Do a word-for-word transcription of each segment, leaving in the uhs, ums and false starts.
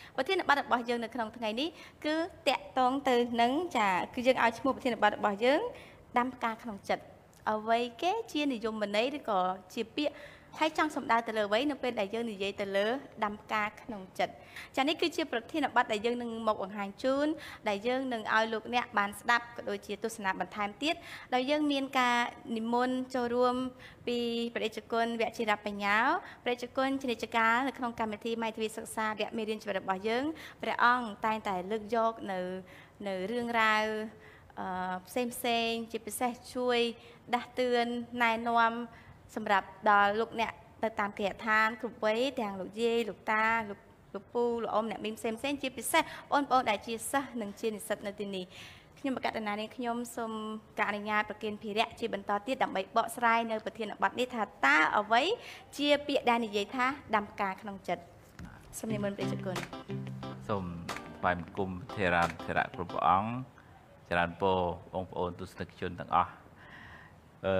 ប្រធានបទរបស់យើងនៅក្នុងថ្ងៃនេះគឺតាក់ទងទៅនឹងចាគឺយើងឲ្យឈ្មោះប្រធានបទរបស់យើងដាំផ្កាក្នុងចិត្តអ្វីគេជានិយមន័យឬក៏ជាពាក្យហើយចង់សំដៅទៅលើអ្វីនៅពេលដែលយើងនិយាយទៅលើដាំផ្កាក្នុងចិត្តចានេះគឺជាប្រធានបទដែលយើងនឹងមកបង្ហាញជូនដែលយើងនឹងឲ្យលោកអ្នកបានស្ដាប់ក៏ដូចជាទស្សនាបន្ថែមទៀតដោយយើងមានការនិមន្តចូលរួមពីព្រះរាជគុណវជ្ជរបញ្ញាព្រះរាជគុណជនិតកានៅក្នុងកម្មវិធីម៉ៃទ្វីសិក្សាវគ្គមេរៀនជីវិតរបស់យើងព្រះអង្គតែងតែលើកយកនៅនៅរឿងរ៉ាវអឺផ្សេងផ្សេងជាពិសេសជួយដាស់តឿនណែនាំសម្រាប់ដល់លោកអ្នកទៅតាមគេហដ្ឋានគ្រប់វ័យទាំងលោកយាយលោកតាលោកលោកពូលោកអ៊ំអ្នកមីងផ្សេងផ្សេងជាពិសេសបងប្អូនដែលជាសិស្សនិងជានិស្សិតនៅទីនេះខ្ញុំបកករណានេះខ្ញុំសូមការអនុញ្ញាតប្រគេនភារៈជាបន្តទៀតដើម្បីបកស្រាយនៅប្រធានបទនេះថាតើអ្វីជាពាក្យដែលនិយាយថាដាំផ្កាក្នុងចិត្តសូមនិមន្តព្រះជគុណសូមថ្វាយបង្គំធេរានធេរៈគ្រប់ព្រះអង្គច្រើនពរបងប្អូនទស្សនិកជនទាំងអស់អឺ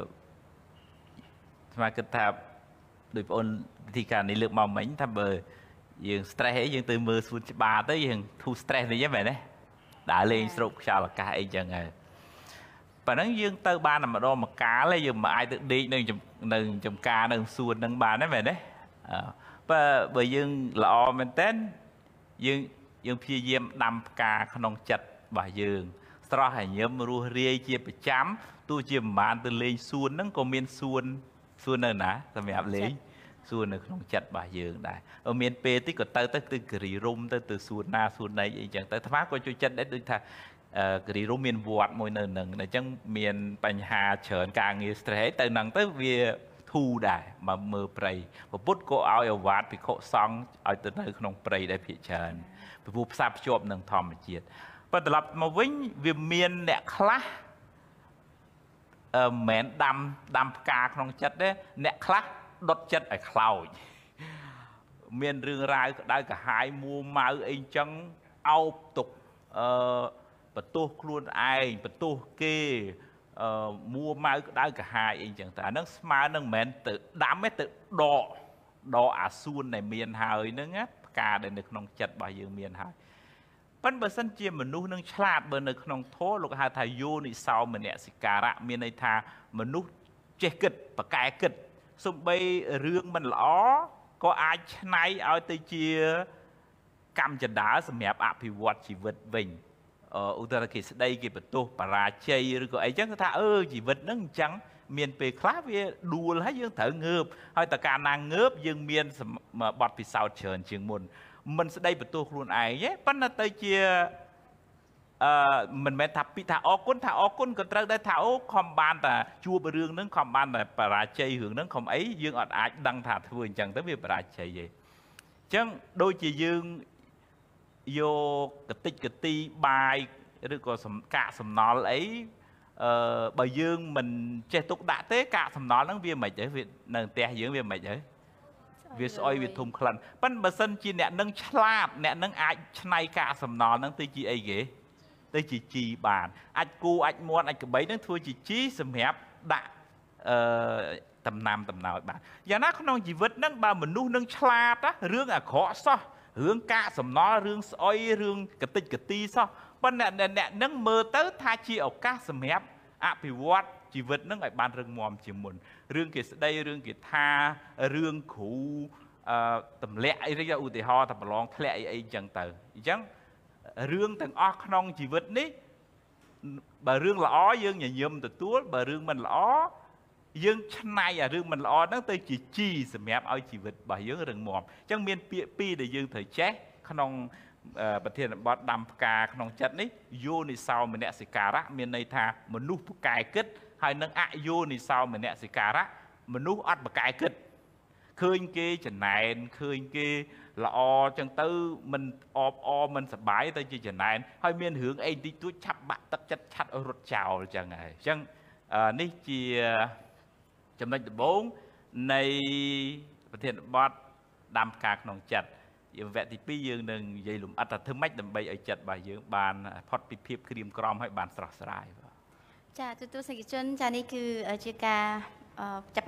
ស្មាគិតថាដោយបងអូនវិធីការនេះលើកមកមិញថាបើយើង stress អីយើងទៅមើលសួនច្បារទៅយើងធូរ stress វិញហ្នឹងមែនទេដើរលេងស្រូបខ្យល់អាកាសអីចឹងហើយប៉ណ្ណឹងយើងទៅបានតែម្ដងមួយកាលយើងមិនអាចទៅដេកនៅនៅចំការនៅសួនហ្នឹងបានទេមែនទេបើបើយើងល្អមែនតើយើងយើងព្យាយាមដាំផ្កាក្នុងចិត្តរបស់យើងស្រស់ហើយញឹមរស់រាយជាប្រចាំទោះជាមិនបានទៅលេងសួនហ្នឹងក៏មានសួនសួននៅណាសម្រាប់លេងសួននៅក្នុងចិត្តរបស់យើងដែរមានពេលតិចក៏ទៅទៅទៅគិរីរុំទៅទៅសួនណាសួនណីអីចឹងទៅអាត្មាក៏ជួយចិត្តដែរដូចថាគិរីរុំមានវត្តមួយនៅនឹងអញ្ចឹងមានបញ្ហាច្រើនការងារ stress ទៅនឹងទៅវាធូរដែរមកមើលព្រៃពុទ្ធក៏ឲ្យអាវាតភិក្ខុសង្ឃឲ្យទៅនៅក្នុងព្រៃដែរភាគច្រើនពីព្រោះផ្សារភ្ជាប់នឹងធម្មជាតិប៉ុន្តែត្រឡប់មកវិញវាមានអ្នកខ្លះអឺមិនមែនដាំដាំផ្កាក្នុងចិត្តទេអ្នកខ្លះដុតចិត្តឲ្យខ្លោចមានរឿងរ៉ាវក្តៅក្រហាយមួម៉ៅអីចឹងអោបទុកអឺបន្ទោសខ្លួនឯងបន្ទោសគេអឺមួម៉ៅក្តៅក្រហាយអីចឹងតែអាហ្នឹងស្មើនឹងមិនមែនទៅដាំទេទៅដកដកអាសួនដែលមានហើយហ្នឹងផ្កាដែលនៅក្នុងចិត្តរបស់យើងមានហើយប៉ុន្តែបើសិនជាមនុស្សនឹងឆ្លាតបើនៅក្នុងធម៌លោកហៅថាយោនិសោមនសិការៈមានន័យថាមនុស្សចេះគិតប្រកែគិតសំបីរឿងមិនល្អក៏អាចឆ្នៃឲ្យទៅជាកម្មចដាលសម្រាប់អភិវឌ្ឍជីវិតវិញឧទាហរណ៍គេស្ដីគេបន្ទោសបរាជ័យឬក៏អីចឹងគេថាអឺជីវិតហ្នឹងអញ្ចឹងមានពេលខ្លះវាដួលហើយយើងត្រូវងើបហើយតើកាលណាងើបយើងមានបទពិសោធន៍ច្រើនជាងមុនមិនស្ដីបន្ទោសខ្លួនឯងទេប៉ុន្តែទៅជាអឺមិនមែនថាពីថាអរគុណថាអរគុណក៏ត្រូវដែរថាអូខំបានតែជួបរឿងហ្នឹងខំបានតែបរាជ័យរឿងហ្នឹងខំអីយើងអត់អាចដឹងថាធ្វើអញ្ចឹងទៅវាបរាជ័យទេអញ្ចឹងដូចជាយើងយកកតិចកទីបាយឬក៏កាកសំណល់អីអឺបើយើងមិនចេះទុកដាក់ទេកាកសំណល់ហ្នឹងវាមិនហិចទេវានៅផ្ទះយើងវាមិនហិចទេវាស្អុយវាធំក្លិនប៉ិនបើសិនជាអ្នកនឹងឆ្លាតអ្នកនឹងអាចឆ្នៃកាកសំណល់ហ្នឹងទៅជាអីគេទៅជាជីបានអាចគូអាចមាន់អាចក្បីហ្នឹងធ្វើជាជីសម្រាប់ដាក់អឺដំណាំដំណោយបានយ៉ាងណាក្នុងជីវិតហ្នឹងបើមនុស្សនឹងឆ្លាតរឿងអាក្រក់សោះរឿងកាកសំណល់រឿងស្អុយរឿងកតិចកទីសោះប៉ុន្តែអ្នកនឹងមើលទៅថាជាឱកាសសម្រាប់អភិវឌ្ឍជីវិតនឹងឲ្យបានរឹងមាំជាងមុនរឿងគេស្ដីរឿងគេថារឿងគ្រូអឺទម្លាក់អីឧទាហរណ៍ថាប្រឡងធ្លាក់អីអីចឹងទៅអញ្ចឹងរឿងទាំងអស់ក្នុងជីវិតនេះបើរឿងល្អយើងញញឹមទទួលបើរឿងមិនល្អយើងឆ្នៃអារឿងមិនល្អហ្នឹងទៅជាជីសម្រាប់ឲ្យជីវិតរបស់យើងរឹងមាំអញ្ចឹងមានពាក្យពីរដែលយើងត្រូវចេះក្នុងប្រធានបទដាំផ្កាក្នុងចិត្តនេះយោនិសោមនសិការៈមានន័យថាមនុស្សប្រកែគិតហើយនឹងអយោនិសោមនសិការៈមនុស្សអត់ប្រកែគិតឃើញគេចំណែនឃើញគេល្អចឹងទៅមិនអបអមិនសបាយទៅជាចំណែនហើយមានរឿងអីតិចតួចឆាប់បាក់ទឹកចិត្តឆាត់រត់ចោលចឹងហើយអញ្ចឹងនេះជាចំណុចដំបូងនៃប្រធានបទដាំផ្កាក្នុងចិត្តយើងវគ្គទីពីរយើងនឹងនិយាយលំអិតថាធ្វើម៉េចដើម្បីឲ្យចិត្តរបស់យើងបានផុតពីភាពក្រៀមក្រំហើយបានស្រស់ស្រាយបាទចាទទួលសកម្មជនចានេះគឺជាការចាប់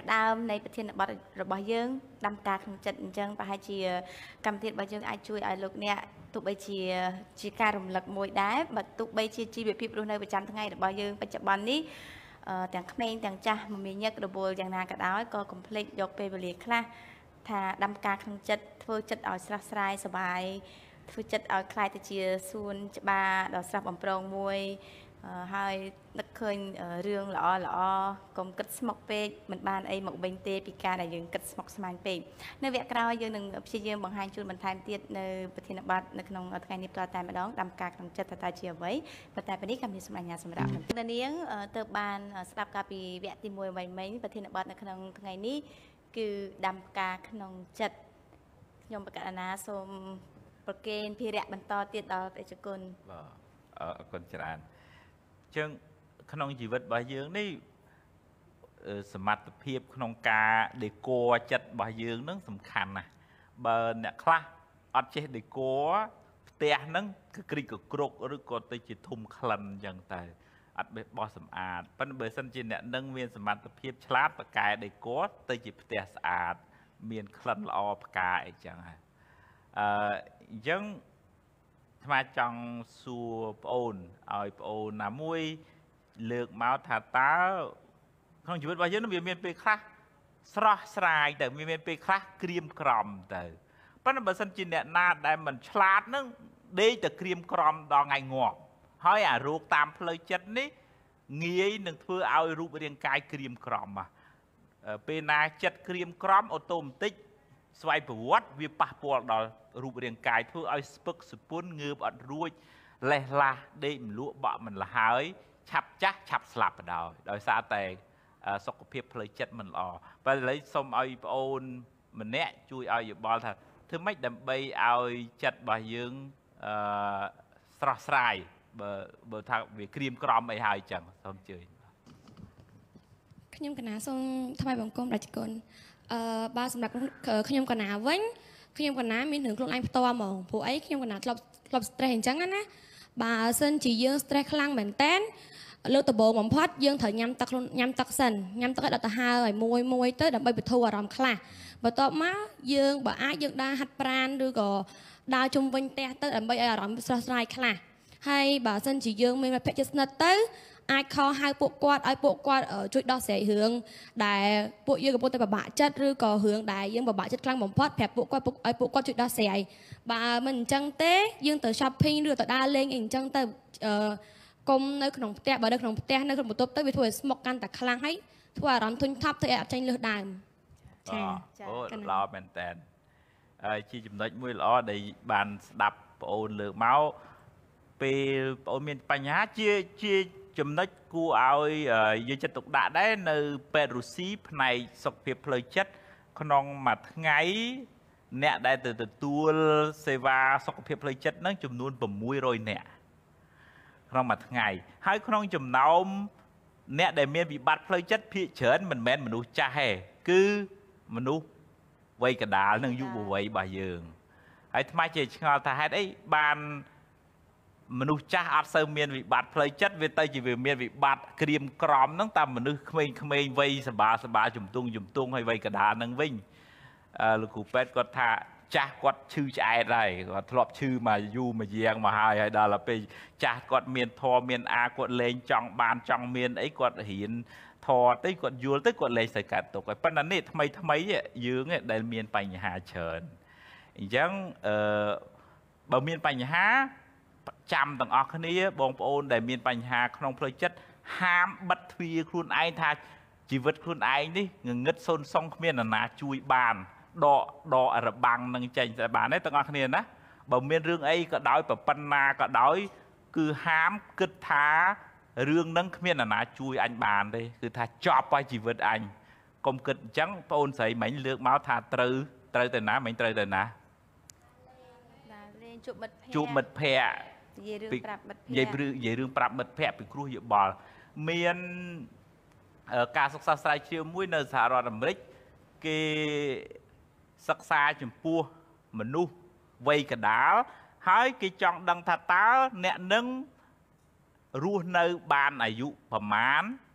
ដើមនៃប្រធានបទរបស់យើងដាំផ្កាក្នុងចិត្តអញ្ចឹងប្រហែលជាកម្មវិធីរបស់យើងអាចជួយឲ្យលោកអ្នកទោះបីជាជាការរំលឹកមួយដែរបើទោះបីជាជីវភាពរស់នៅប្រចាំថ្ងៃរបស់យើងបច្ចុប្បន្ននេះទាំងក្មេងទាំងចាស់មមាញឹករវល់យ៉ាងណាក៏ដោយក៏កុំភ្លេចយកពេលវេលាខ្លះថាដាំផ្កាក្នុងចិត្តធ្វើចិត្តឲ្យស្រស់ស្រាយសប្បាយធ្វើចិត្តឲ្យคล้ายទៅជាសួនច្បារដ៏ស្រស់បំព្រងមួយហើយនឹកឃើញរឿងល្អល្អកុំគិតស្មុគពេកមិនបានអីមកវិញទេពីការដែលយើងគិតស្មុគស្មាញពេកនៅវគ្គក្រោយយើងនឹងព្យាយាមបង្ហាញជូនបន្ថែមទៀតនៅប្រធានបទនៅក្នុងថ្ងៃនេះផ្ទាល់តែម្ដងដាំផ្កាក្នុងចិត្តតើជាអ្វីប៉ុន្តែពេលនេះកម្មវិធីសម្រាប់សម្រាប់នៅនាងទៅបានស្ដាប់កាលពីវគ្គទីមួយវិញមិញប្រធានបទនៅក្នុងថ្ងៃនេះគឺដាំផ្កាក្នុងចិត្តខ្ញុំបកណ្ណាសូមប្រកេនភារៈបន្តទៀតដល់បេក្ខជនបាទអរគុណច្រើនចឹងក្នុងជីវិតរបស់យើងនេះសមត្ថភាពក្នុងការដេក័រចិត្តរបស់យើងនឹងសំខាន់ណាស់បើអ្នកខ្លះអត់ចេះដេក័រផ្ទះហ្នឹងគឺក្រិចកក្រុកឬក៏ទៅជាធំក្លិនអញ្ចឹងតែអត់បេះបោះសម្អាតប៉ុន្តែបើសិនជាអ្នកនឹងមានសមត្ថភាពឆ្លាតបកែដេក័រទៅជាផ្ទះស្អាតមានក្លិនល្អផ្កាអីចឹងហើយអឺអញ្ចឹងថ្មចង់សួរប្អូនឲ្យប្អូនណាមួយលើកមកថាតើក្នុងជីវិតរបស់យើងវាមានពេលខ្លះស្រស់ស្រាយទៅវាមានពេលខ្លះក្រៀមក្រំទៅប៉ុន្តែបើសិនជាអ្នកណាដែលមិនឆ្លាតនឹងដេកតែក្រៀមក្រំដល់ថ្ងៃងាប់ហើយអារោគតាមផ្លូវចិត្តនេះងាយនឹងធ្វើឲ្យរូបរាងកាយក្រៀមក្រំពេលណាចិត្តក្រៀមក្រំអូតូម៉ាទិកស្វ័យប្រវត្តិវាប៉ះពាល់ដល់រូបរាងកាយធ្វើឲ្យស្ពឹកស្ពុនងើបអត់រួចលេះឡាស់ដេកមិនលក់បក់មិនលហើយឆាប់ចាស់ឆាប់ស្លាប់បណ្ដោយដោយសារតែសុខភាពផ្លូវចិត្តមិនល្អបើឥឡូវសូមឲ្យប្អូនម្នាក់ជួយឲ្យយោបល់ថាធ្វើម៉េចដើម្បីឲ្យចិត្តរបស់យើងអឺស្រស់ស្រាយបើបើថាវាក្រៀមក្រំអីហើយចឹងសូមអញ្ជើញខ្ញុំកណាសូមថ្វាយបង្គំរាជគុណអឺបើសម្រាប់ខ្ញុំកណាវិញខ្ញុំកណាមានរឿងខ្លួនឯងផ្ទាល់ហ្មងព្រោះអីខ្ញុំកណាធ្លាប់ធ្លាប់ stress អញ្ចឹងណាបើសិនជាយើង stress ខ្លាំងមែនតើលើកដំបូងបំផុតយើងត្រូវញ៉ាំទឹកញ៉ាំទឹកសិនញ៉ាំទឹកឲ្យដល់ទៅហើយមួយមួយទៅដើម្បីបន្ធូរអារម្មណ៍ខ្លះបន្ទាប់មកយើងបើអាចយើងដើរហាត់ប្រាណឬក៏ដើរជុំវិញផ្ទះទៅដើម្បីឲ្យអារម្មណ៍ស្រស់ស្រាយខ្លះហើយបើសិនជាយើងមានមិត្តភក្តិជិតស្និទ្ធទៅអាចខលហៅពួកគាត់ឲ្យពួកគាត់ជួយដោះស្រាយរឿងដែលពួកយើងកំពុងតែពិបាកចិត្តឬក៏រឿងដែលយើងពិបាកចិត្តខ្លាំងបំផុតប្រាប់ពួកគាត់ឲ្យពួកគាត់ជួយដោះស្រាយបើមិនអញ្ចឹងទេយើងទៅ shopping ឬទៅដើរលេងអីអញ្ចឹងទៅអឺកុំនៅក្នុងផ្ទះបើនៅក្នុងផ្ទះនៅក្នុងបន្ទប់ទៅវាធ្វើឲ្យស្មុកកាន់តែខ្លាំងហើយធ្វើអារម្មណ៍ធុញថប់ធ្វើឲ្យអត់ចេញលើសដើមចាអូល្អមែនតើហើយជាចំណុចមួយល្អដែលបានស្ដាប់ប្អូនលើកមកពេលប្អូនមានបញ្ហាជាជាចំណុចគួរឲ្យយកចិត្តទុកដាក់ដែរនៅពេទ្យរុស្ស៊ីផ្នែកសុខភាពផ្លូវចិត្តក្នុងមួយថ្ងៃអ្នកដែលទៅទទួលសេវាសុខភាពផ្លូវចិត្តនឹងចំនួន៦រយនាក់ក្នុងមួយថ្ងៃហើយក្នុងចំណោមអ្នកដែលមានវិបត្តិផ្លូវចិត្តភាគច្រើនមិនមែនមនុស្សចាស់ទេគឺមនុស្សវ័យកណ្ដាលនិងយុវវ័យរបស់យើងហើយថ្មជាឆ្ងល់ថាហេតុអីបានមនុស្សចាស់អត់សូវមានវិបត្តិផ្លូវចិត្តវាទៅជាវាមានវិបត្តិក្រៀមក្រំហ្នឹងតាមមនុស្សក្មេងៗវ័យសបាសបាជំទង់ជំទង់ហើយវ័យកណ្ដាលហ្នឹងវិញលោកគ្រូពេទ្យគាត់ថាចាស់គាត់ឈឺឆ្អែតហើយគាត់ធ្លាប់ឈឺមកយូរមកយាងមកហើយហើយដល់ពេលចាស់គាត់មានធម៌មានអាគាត់លេងចង់បានចង់មានអីគាត់រៀនធម៌ទៅគាត់យល់ទៅគាត់លេងទៅកាត់ទុកហើយប៉ុន្តែនេះថ្មីថ្មីយើងដែលមានបញ្ហាច្រើនអញ្ចឹងអឺបើមានបញ្ហាចាំទាំងអស់គ្នាបងប្អូនដែលមានបញ្ហាក្នុងផ្លូវចិត្តហាមបិទទ្វារខ្លួនឯងថាជីវិតខ្លួនឯងនេះងងឹតសូនសងគ្មាននរណាជួយបានដកដករបាំងនឹងចេញតែបានទេទាំងអស់គ្នាណាបើមានរឿងអីក៏ដោយប្រប៉ុណ្ណាក៏ដោយគឺហាមគិតថារឿងនឹងគ្មាននរណាជួយអញបានទេគឺថាចប់ហើយជីវិតអញកុំគិតអញ្ចឹងបងអូនស្រីមិញលើកមកថាត្រូវត្រូវទៅណាមិញត្រូវទៅណាលេងជួបមិត្តភ័ក្តិជួបមិត្តភ័ក្តិនិយាយរឿងប្រាប់មិត្តភ័ក្តិនិយាយរឿងនិយាយរឿងប្រាប់មិត្តភ័ក្តិពីគ្រោះយោបល់មានការសិក្សាស្រាវជ្រាវមួយនៅសហរដ្ឋអាមេរិកគេសិក្សាចំពោះមនុស្សវ័យកណ្ដាលហើយគេចង់ដឹងថាតើអ្នកនឹងរស់នៅបានអាយុប្រមាណ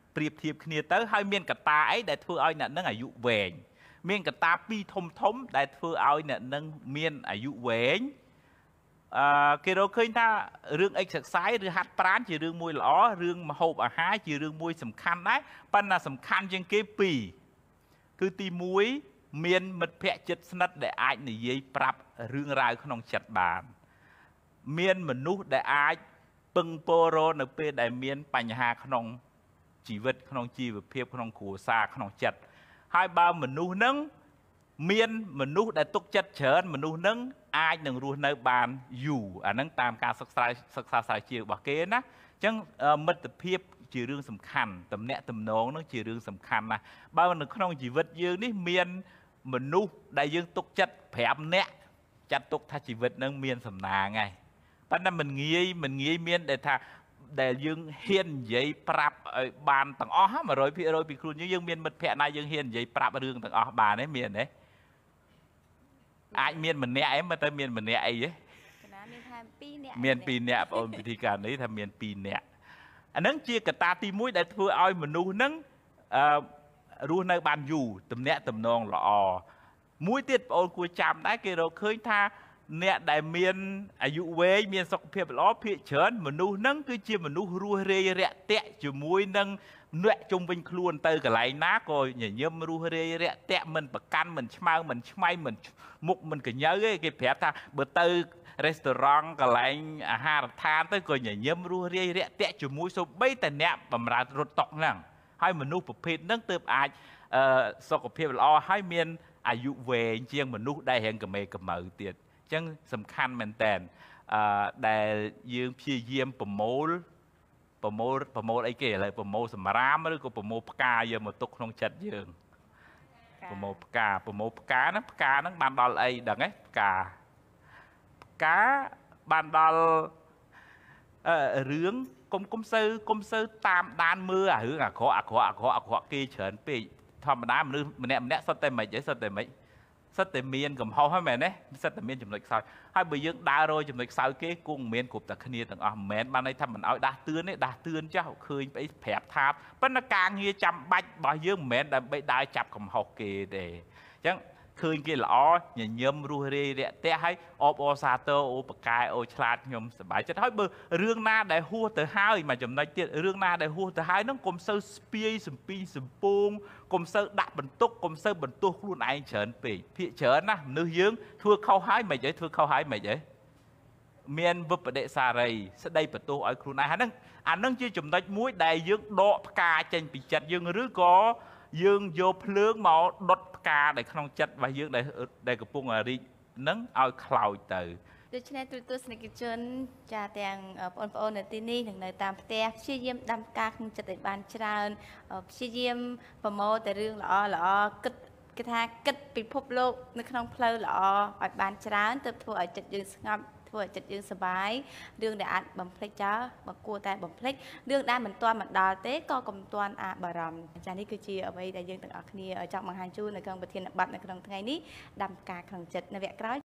ប្រៀបធៀបគ្នាទៅហើយមានកត្តាអីដែលធ្វើឲ្យអ្នកនឹងអាយុវែងមានកត្តាពីរធំធំដែលធ្វើឲ្យអ្នកនឹងមានអាយុវែងអឺគេរកឃើញថារឿង exercise ឬហាត់ប្រាណជារឿងមួយល្អរឿងម្ហូបអាហារជារឿងមួយសំខាន់ដែរប៉ុន្តែសំខាន់ជាងគេពីរគឺទីមួយមានមិត្តភ័ក្តិជិតស្និទ្ធដែលអាចនិយាយប្រាប់រឿងរ៉ាវក្នុងចិត្តបានមានមនុស្សដែលអាចពឹងពោររនៅពេលដែលមានបញ្ហាក្នុងជីវិតក្នុងជីវភាពក្នុងគ្រួសារក្នុងចិត្តហើយបើមនុស្សនឹងមានមនុស្សដែលទុកចិត្តច្រើនមនុស្សនឹងអាចនឹងរស់នៅបានយូរអាហ្នឹងតាមការសិក្សាសិក្សាស្រាវជ្រាវរបស់គេណាអញ្ចឹងមិត្តភាពជារឿងសំខាន់តំណាក់តំណងនឹងជារឿងសំខាន់ណាស់បើនៅក្នុងជីវិតយើងនេះមានមនុស្សដែលយើងទុកចិត្តប្រាំនាក់ចាត់ទុកថាជីវិតនឹងមានសំណាងហើយប៉ុន្តែមិនងាយមិនងាយមានដែលថាដែលយើងហ៊ាននិយាយប្រាប់ឲ្យបានទាំងអស់ một trăm phần trăm ពីខ្លួនយើងយើងមានមិត្តភ័ក្តិណាយើងហ៊ាននិយាយប្រាប់រឿងទាំងអស់បានទេមានទេអាចមានម្នាក់អីមើលទៅមានម្នាក់អីទេមានថាពីរនាក់មានពីរនាក់បងអូនពិធីការនេះថាមានពីរនាក់អាហ្នឹងជាកត្តាទីមួយដែលធ្វើឲ្យមនុស្សហ្នឹងអឺរស់នៅបានយូរទំនាក់ទំនងល្អមួយទៀតបងអូនគួរចាំដែរគេរកឃើញថាអ្នកដែលមានអាយុវែងមានសុខភាពល្អភាគច្រើនមនុស្សហ្នឹងគឺជាមនុស្សរស់រាយរាក់ទាក់ជាមួយនឹងអ្នកជុំវិញខ្លួនទៅកន្លែងណាក៏ញញឹមរស់រាយរាក់ទាក់មិនប្រកាន់មិនឆ្មើងមិនឆ្មៃមិនមុខមិនកញ្ញើទេគេប្រាប់ថាបើទៅរេស្តូរ៉ង់កន្លែងអាហារដ្ឋានទៅក៏ញញឹមរស់រាយរាក់ទាក់ជាមួយសូម្បីតែអ្នកបម្រើរត់តុហ្នឹងហើយមនុស្សប្រភេទហ្នឹងទើបអាចសុខភាពល្អហើយមានអាយុវែងជាងមនុស្សដែលរៀងកមេកម្ៅទៀតអញ្ចឹងសំខាន់មែនតើអឺដែលយើងព្យាយាមប្រមូលប្រមូលប្រមូលអីគេឥឡូវប្រមូលសម្រាមឬក៏ប្រមូលផ្កាយកមកទុកក្នុងចិត្តយើងប្រមូលផ្កាប្រមូលផ្កាហ្នឹងផ្កាហ្នឹងបានដល់អីដឹងទេផ្កាផ្កាបានដល់អឺរឿងកុំកុំសូវកុំសូវតាមដានមើលអារឿងអាក្រក់អាក្រក់អាក្រក់អាក្រក់គេច្រើនពេកធម្មតាមនុស្សម្នាក់ម្នាក់សុទ្ធតែមិនអីសុទ្ធតែមិនសិតតែមានកំហុសហ្នឹងមែនទេសិតតែមានចំណុចខ្សោយហើយបើយើងដើររយចំណុចខ្សោយគេគង់មិនមានគ្រប់តែគ្នាទាំងអស់មិនមែនបានន័យថាមិនឲ្យដាស់តឿនទេដាស់តឿនចោះឃើញស្អីប្រាប់ថាប៉ុន្តែការងារចាំបាច់របស់យើងមិនមែនដើម្បីដើរចាប់កំហុសគេទេអញ្ចឹងឃើញគេល្អញញឹមរស់រាយរាក់ទាក់ហើយអបអរសាទរអូបកែអូឆ្លាតខ្ញុំសប្បាយចិត្តហើយបើរឿងណាដែលហួសទៅហើយមួយចំណុចទៀតរឿងណាដែលហួសទៅហើយហ្នឹងកុំសូវស្ពាយសំពីសំពងកុំសូវដាក់បន្ទុកកុំសូវបន្ទោសខ្លួនឯងច្រើនពេកភាកច្រើនណាមនុស្សយើងធ្វើខុសហើយមិនអីធ្វើខុសហើយមិនអីមានវិបដិសារីស្ដីបន្ទោសឲ្យខ្លួនឯងហ្នឹងអាហ្នឹងជាចំណុចមួយដែលយើងដកផ្កាចេញពីចិត្តយើងឬក៏យើងយកភ្លើងមកដុតផ្កាដែលក្នុងចិត្តរបស់យើងដែលដែលកំពុងរីកហ្នឹងឲ្យខ្លោចទៅដូច្នេះទូទស្សនិកជនចាទាំងបងប្អូននៅទីនេះនិងនៅតាមផ្ទះព្យាយាមដាំផ្កាក្នុងចិត្តឲ្យបានច្រើនព្យាយាមប្រមូលតែរឿងល្អល្អគិតគេថាគិតពិភពលោកនៅក្នុងផ្លូវល្អឲ្យបានច្រើនទើបធ្វើឲ្យចិត្តយើងស្ងប់ធ្វើឲ្យចិត្តយើងសុបាយរឿងដែលអាចបំភ្លេចចោលបើគួរតែបំភ្លេចរឿងដែលមិនទាន់មកដល់ទេក៏កុំទាន់អាបារម្ភចានេះគឺជាអ្វីដែលយើងទាំងអស់គ្នាចង់បង្ហាញជូននៅក្នុងប្រធានបទនៅក្នុងថ្ងៃនេះដាំផ្កាក្នុងចិត្តនៅវគ្គក្រោយ